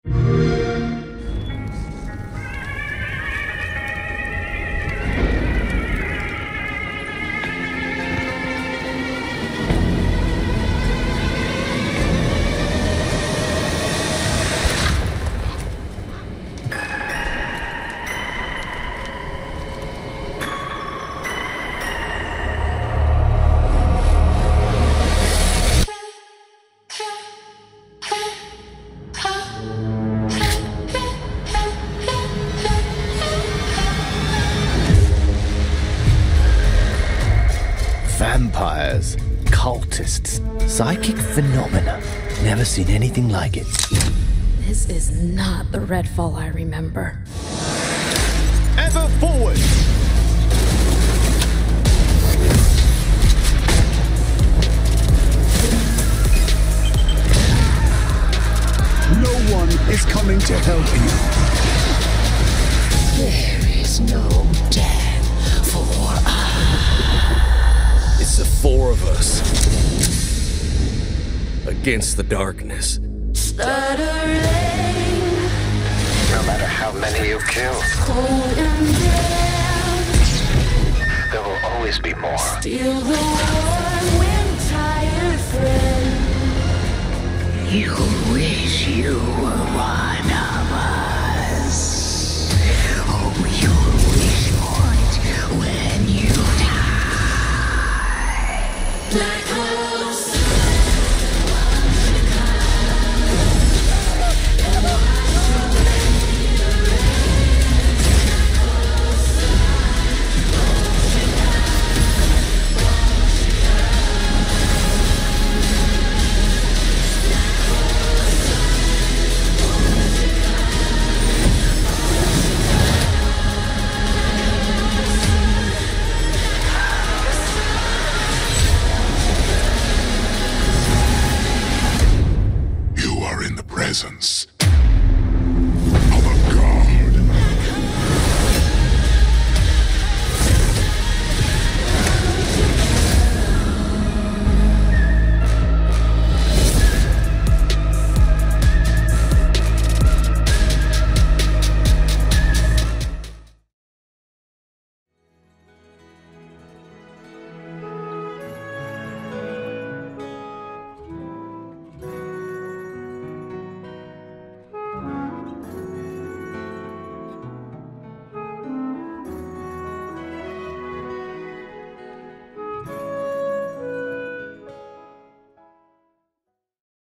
Vampires, cultists, psychic phenomena. Never seen anything like it. This is not the Redfall I remember. Ever forward! No one is coming to help you. There is no death for us. It's the four of us. Against the darkness. Stuttering. No matter how many you kill, Cold and damp. there will always be more. Still the warm when tired friend. You wish you were one of us. Oh, your wish point when you die. Black holes. You are in the presence